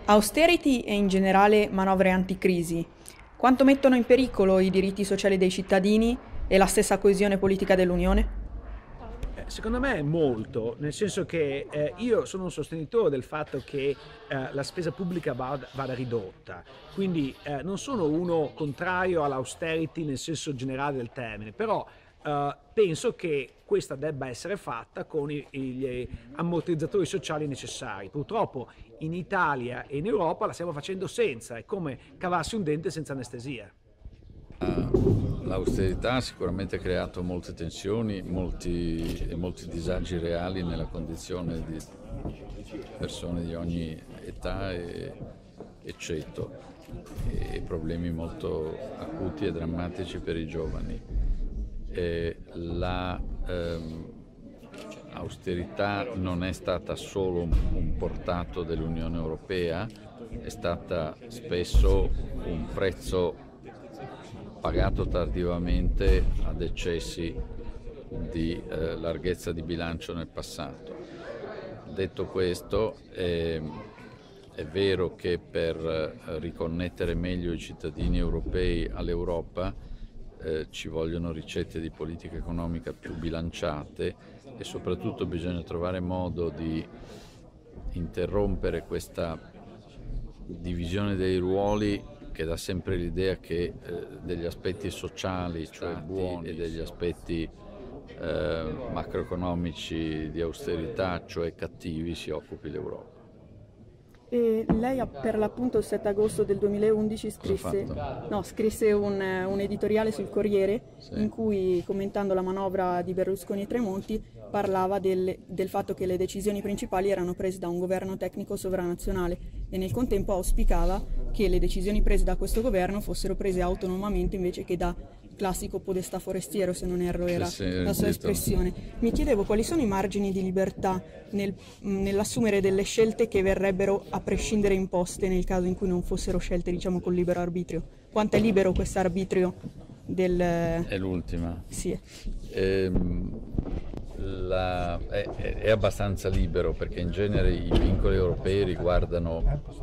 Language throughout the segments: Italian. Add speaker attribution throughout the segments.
Speaker 1: Austerity e in generale manovre anticrisi, quanto mettono in pericolo i diritti sociali dei cittadini e la stessa coesione politica dell'Unione?
Speaker 2: Secondo me molto, nel senso che io sono un sostenitore del fatto che la spesa pubblica vada ridotta, quindi non sono uno contrario all'austerity nel senso generale del termine, però penso che questa debba essere fatta con gli ammortizzatori sociali necessari. Purtroppo in Italia e in Europa la stiamo facendo senza, è come cavarsi un dente senza anestesia.
Speaker 3: L'austerità ha sicuramente creato molte tensioni, molti disagi reali nella condizione di persone di ogni età e ceto, e problemi molto acuti e drammatici per i giovani. L'austerità non è stata solo un portato dell'Unione Europea, è stata spesso un prezzo pagato tardivamente ad eccessi di larghezza di bilancio nel passato. Detto questo, è vero che per riconnettere meglio i cittadini europei all'Europa ci vogliono ricette di politica economica più bilanciate e soprattutto bisogna trovare modo di interrompere questa divisione dei ruoli che dà sempre l'idea che degli aspetti sociali, cioè buoni, e degli aspetti macroeconomici di austerità, cioè cattivi, si occupi l'Europa.
Speaker 1: E lei per l'appunto il 7 agosto del 2011 scrisse un editoriale sul Corriere,
Speaker 3: Sì.
Speaker 1: in cui, commentando la manovra di Berlusconi e Tremonti, parlava del fatto che le decisioni principali erano prese da un governo tecnico sovranazionale e nel contempo auspicava che le decisioni prese da questo governo fossero prese autonomamente invece che da classico podestà forestiero, se non erro era la sua espressione. Mi chiedevo quali sono i margini di libertà nell'assumere delle scelte che verrebbero a prescindere imposte nel caso in cui non fossero scelte, diciamo, col libero arbitrio. Quanto è libero questo arbitrio del...
Speaker 3: È l'ultima.
Speaker 1: Sì.
Speaker 3: È abbastanza libero perché in genere i vincoli europei riguardano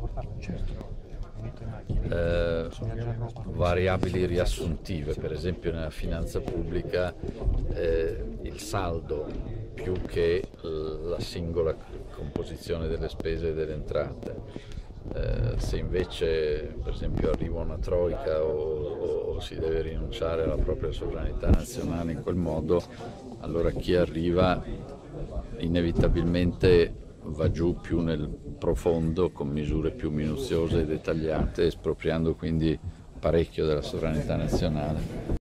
Speaker 3: variabili riassuntive, per esempio nella finanza pubblica il saldo più che la singola composizione delle spese e delle entrate. Se invece per esempio arriva una troica o si deve rinunciare alla propria sovranità nazionale in quel modo, allora chi arriva inevitabilmente va giù più nel profondo con misure più minuziose e dettagliate, espropriando quindi parecchio della sovranità nazionale.